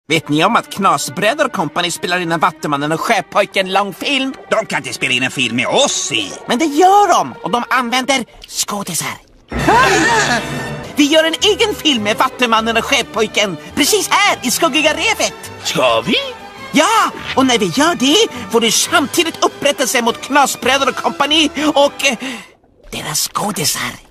Vet ni om att Knasbröder Company spelar in en Vattumannen och Sjöpojken långfilm? De kan inte spela in en film med oss i. Men det gör de, och de använder skådisar. Vi gör en egen film med Vattumannen och Sjöpojken precis här i Skuggiga revet. Ska vi? Ja, och när vi gör det får du samtidigt upprättelse mot Knasbröder Company och deras skådisar.